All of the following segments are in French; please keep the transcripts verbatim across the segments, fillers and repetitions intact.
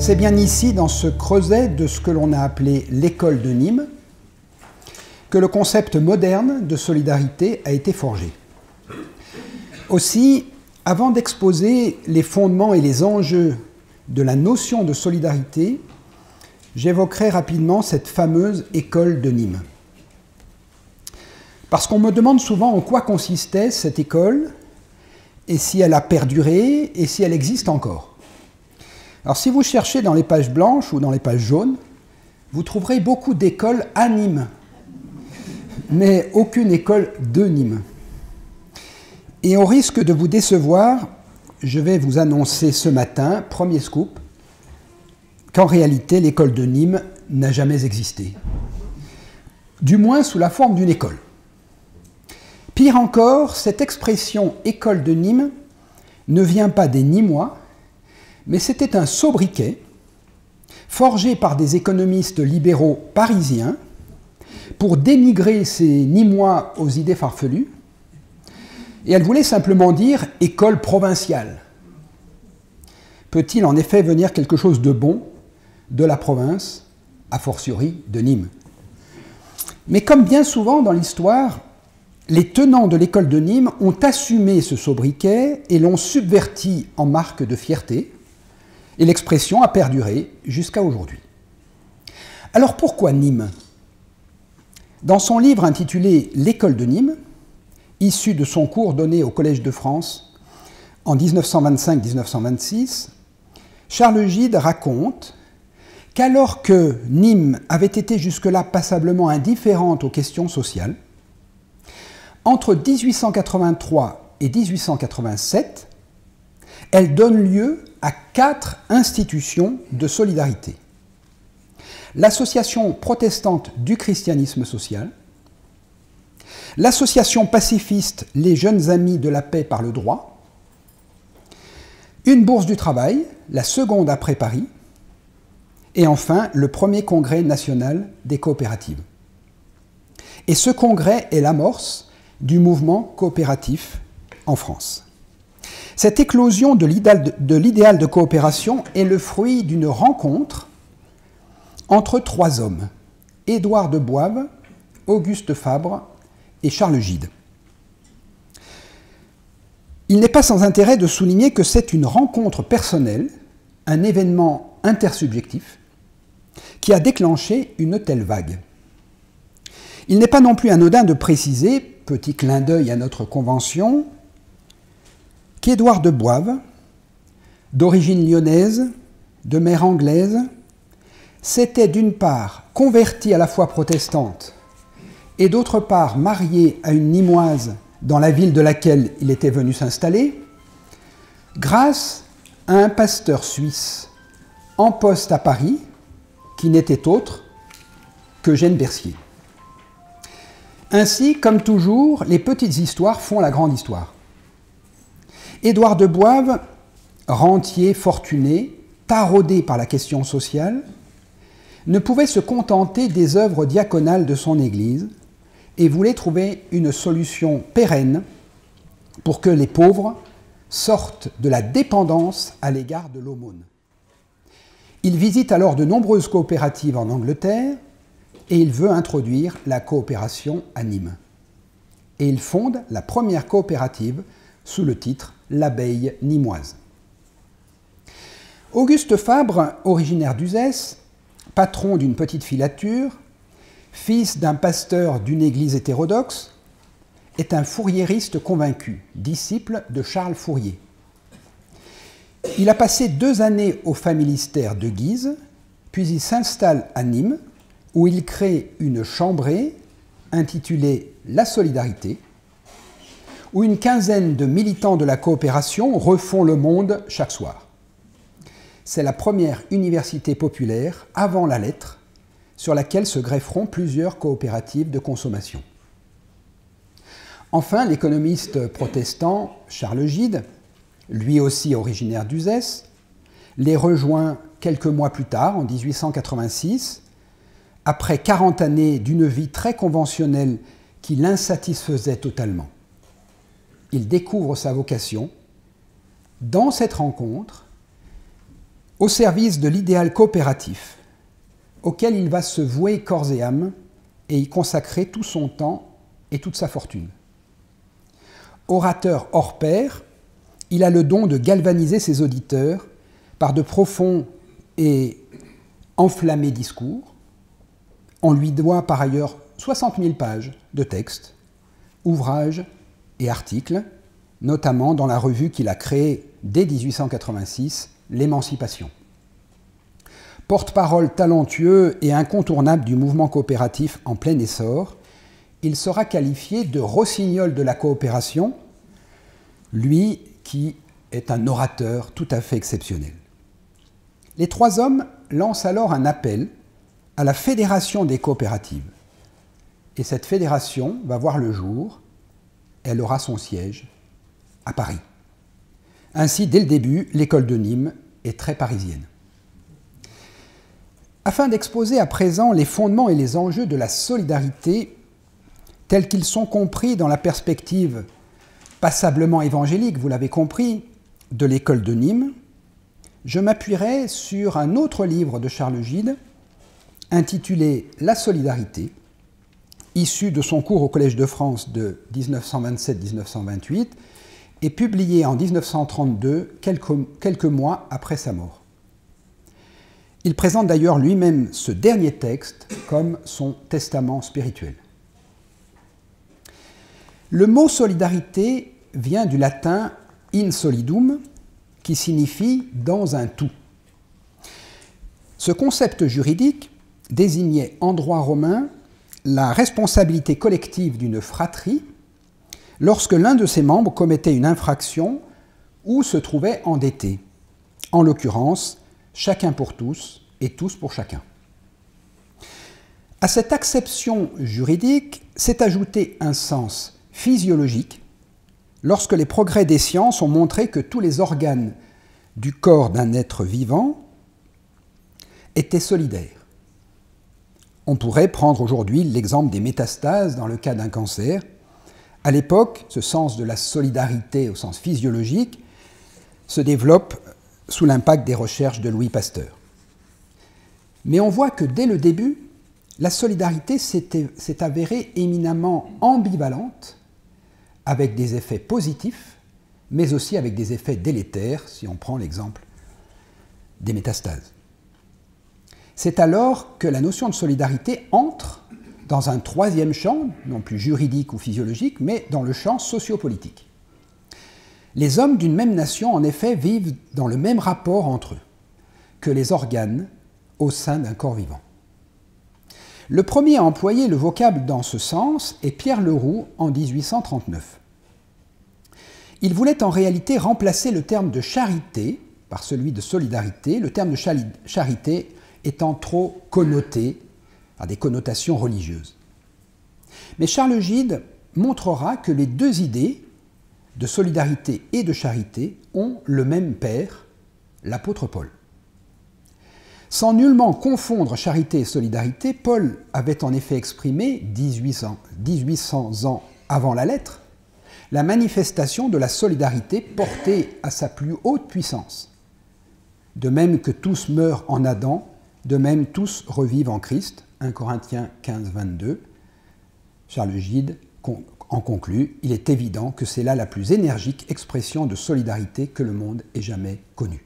C'est bien ici, dans ce creuset de ce que l'on a appelé l'école de Nîmes, que le concept moderne de solidarité a été forgé. Aussi, avant d'exposer les fondements et les enjeux de la notion de solidarité, j'évoquerai rapidement cette fameuse école de Nîmes. Parce qu'on me demande souvent en quoi consistait cette école, et si elle a perduré, et si elle existe encore. Alors si vous cherchez dans les pages blanches ou dans les pages jaunes, vous trouverez beaucoup d'écoles à Nîmes, mais aucune école de Nîmes. Et au risque de vous décevoir, je vais vous annoncer ce matin, premier scoop, qu'en réalité l'école de Nîmes n'a jamais existé. Du moins sous la forme d'une école. Pire encore, cette expression « école de Nîmes » ne vient pas des Nîmois, mais c'était un sobriquet forgé par des économistes libéraux parisiens pour dénigrer ces Nîmois aux idées farfelues, et elle voulait simplement dire « école provinciale ». Peut-il en effet venir quelque chose de bon de la province, a fortiori de Nîmes? Mais comme bien souvent dans l'histoire, les tenants de l'école de Nîmes ont assumé ce sobriquet et l'ont subverti en marque de fierté, et l'expression a perduré jusqu'à aujourd'hui. Alors pourquoi Nîmes? Dans son livre intitulé « L'école de Nîmes », issu de son cours donné au Collège de France en mille neuf cent vingt-cinq mille neuf cent vingt-six, Charles Gide raconte qu'alors que Nîmes avait été jusque-là passablement indifférente aux questions sociales, entre mille huit cent quatre-vingt-trois et mille huit cent quatre-vingt-sept, elle donne lieu à quatre institutions de solidarité. L'Association protestante du christianisme social, l'Association pacifiste Les Jeunes Amis de la Paix par le Droit, une bourse du travail, la seconde après Paris, et enfin le premier congrès national des coopératives. Et ce congrès est l'amorce du mouvement coopératif en France. Cette éclosion de l'idéal de coopération est le fruit d'une rencontre entre trois hommes, Édouard de Boives, Auguste Fabre et Charles Gide. Il n'est pas sans intérêt de souligner que c'est une rencontre personnelle, un événement intersubjectif, qui a déclenché une telle vague. Il n'est pas non plus anodin de préciser, petit clin d'œil à notre convention, qu'Édouard de Boives, d'origine lyonnaise, de mère anglaise, s'était d'une part converti à la foi protestante et d'autre part marié à une Nîmoise dans la ville de laquelle il était venu s'installer, grâce à un pasteur suisse en poste à Paris, qui n'était autre qu'Eugène Bercier. Ainsi, comme toujours, les petites histoires font la grande histoire. Édouard de Boives, rentier fortuné, taraudé par la question sociale, ne pouvait se contenter des œuvres diaconales de son Église et voulait trouver une solution pérenne pour que les pauvres sortent de la dépendance à l'égard de l'aumône. Il visite alors de nombreuses coopératives en Angleterre et il veut introduire la coopération à Nîmes. Et il fonde la première coopérative sous le titre « L'Abeille Nîmoise ». Auguste Fabre, originaire d'Uzès, patron d'une petite filature, fils d'un pasteur d'une église hétérodoxe, est un fourriériste convaincu, disciple de Charles Fourier. Il a passé deux années au familistère de Guise, puis il s'installe à Nîmes, où il crée une chambrée intitulée « La Solidarité », où une quinzaine de militants de la coopération refont le monde chaque soir. C'est la première université populaire avant la lettre, sur laquelle se grefferont plusieurs coopératives de consommation. Enfin, l'économiste protestant Charles Gide, lui aussi originaire d'Uzès, les rejoint quelques mois plus tard, en mille huit cent quatre-vingt-six, après quarante années d'une vie très conventionnelle qui l'insatisfaisait totalement. Il découvre sa vocation dans cette rencontre au service de l'idéal coopératif, auquel il va se vouer corps et âme et y consacrer tout son temps et toute sa fortune. Orateur hors pair, il a le don de galvaniser ses auditeurs par de profonds et enflammés discours. On lui doit par ailleurs soixante mille pages de textes, ouvrages et articles, notamment dans la revue qu'il a créée dès dix-huit cent quatre-vingt-six, L'Émancipation. Porte-parole talentueux et incontournable du mouvement coopératif en plein essor, il sera qualifié de rossignol de la coopération, lui qui est un orateur tout à fait exceptionnel. Les trois hommes lancent alors un appel à la Fédération des coopératives. Et cette fédération va voir le jour, elle aura son siège à Paris. Ainsi, dès le début, l'école de Nîmes est très parisienne. Afin d'exposer à présent les fondements et les enjeux de la solidarité tels qu'ils sont compris dans la perspective passablement évangélique, vous l'avez compris, de l'école de Nîmes, je m'appuierai sur un autre livre de Charles Gide, intitulé « La solidarité », issu de son cours au Collège de France de mille neuf cent vingt-sept à mille neuf cent vingt-huit et publié en mille neuf cent trente-deux, quelques, quelques mois après sa mort. Il présente d'ailleurs lui-même ce dernier texte comme son testament spirituel. Le mot solidarité vient du latin in solidum, qui signifie dans un tout. Ce concept juridique désignait en droit romain la responsabilité collective d'une fratrie lorsque l'un de ses membres commettait une infraction ou se trouvait endetté. En l'occurrence, chacun pour tous et tous pour chacun. À cette acception juridique s'est ajouté un sens physiologique lorsque les progrès des sciences ont montré que tous les organes du corps d'un être vivant étaient solidaires. On pourrait prendre aujourd'hui l'exemple des métastases dans le cas d'un cancer. À l'époque, ce sens de la solidarité au sens physiologique se développe sous l'impact des recherches de Louis Pasteur. Mais on voit que dès le début, la solidarité s'est avérée éminemment ambivalente, avec des effets positifs, mais aussi avec des effets délétères, si on prend l'exemple des métastases. C'est alors que la notion de solidarité entre dans un troisième champ, non plus juridique ou physiologique, mais dans le champ sociopolitique. Les hommes d'une même nation, en effet, vivent dans le même rapport entre eux que les organes au sein d'un corps vivant. Le premier à employer le vocable dans ce sens est Pierre Leroux en dix-huit cent trente-neuf. Il voulait en réalité remplacer le terme de charité par celui de solidarité, le terme de charité étant trop connoté à des connotations religieuses. Mais Charles Gide montrera que les deux idées, de solidarité et de charité, ont le même père, l'apôtre Paul. Sans nullement confondre charité et solidarité, Paul avait en effet exprimé, dix-huit cents ans avant la lettre, la manifestation de la solidarité portée à sa plus haute puissance. De même que tous meurent en Adam, de même tous revivent en Christ, un Corinthiens quinze, vingt-deux, Charles Gide en conclut, il est évident que c'est là la plus énergique expression de solidarité que le monde ait jamais connue.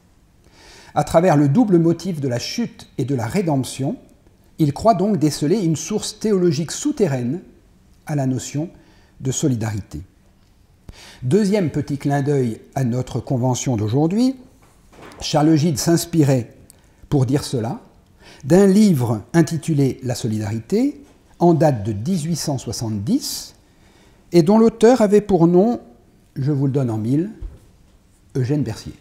À travers le double motif de la chute et de la rédemption, il croit donc déceler une source théologique souterraine à la notion de solidarité. Deuxième petit clin d'œil à notre convention d'aujourd'hui, Charles Gide s'inspirait, pour dire cela, d'un livre intitulé « La solidarité », en date de dix-huit cent soixante-dix, et dont l'auteur avait pour nom, je vous le donne en mille, Eugène Bercier.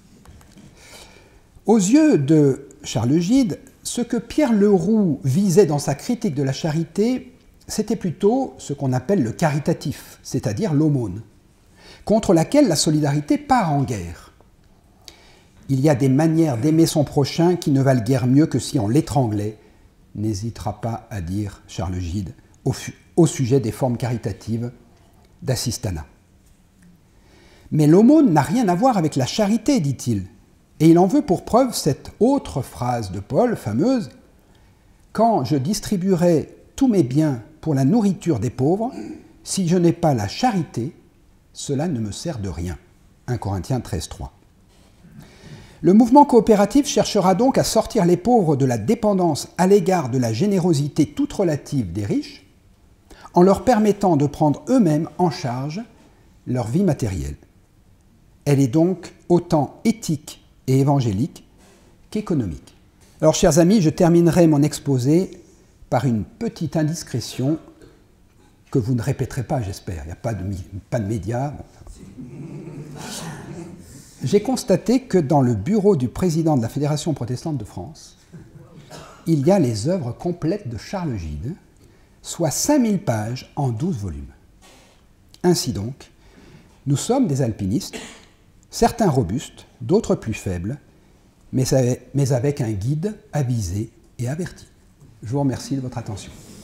Aux yeux de Charles Gide, ce que Pierre Leroux visait dans sa critique de la charité, c'était plutôt ce qu'on appelle le caritatif, c'est-à-dire l'aumône, contre laquelle la solidarité part en guerre. Il y a des manières d'aimer son prochain qui ne valent guère mieux que si on l'étranglait, n'hésitera pas à dire Charles Gide au, au sujet des formes caritatives d'assistanat. Mais l'aumône n'a rien à voir avec la charité, dit-il. Et il en veut pour preuve cette autre phrase de Paul, fameuse, « Quand je distribuerai tous mes biens pour la nourriture des pauvres, si je n'ai pas la charité, cela ne me sert de rien. » un Corinthiens treize, trois. Le mouvement coopératif cherchera donc à sortir les pauvres de la dépendance à l'égard de la générosité toute relative des riches, en leur permettant de prendre eux-mêmes en charge leur vie matérielle. Elle est donc autant éthique et évangélique qu'économique. Alors, chers amis, je terminerai mon exposé par une petite indiscrétion que vous ne répéterez pas, j'espère. Il n'y a pas de, pas de médias. J'ai constaté que dans le bureau du président de la Fédération protestante de France, il y a les œuvres complètes de Charles Gide, soit cinq mille pages en douze volumes. Ainsi donc, nous sommes des alpinistes, certains robustes, d'autres plus faibles, mais avec un guide avisé et averti. Je vous remercie de votre attention.